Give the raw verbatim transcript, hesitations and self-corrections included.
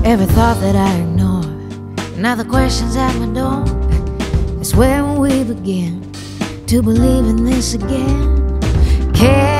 Every thought that I ignore, now the questions at my door. It's where we begin to believe in this again. Care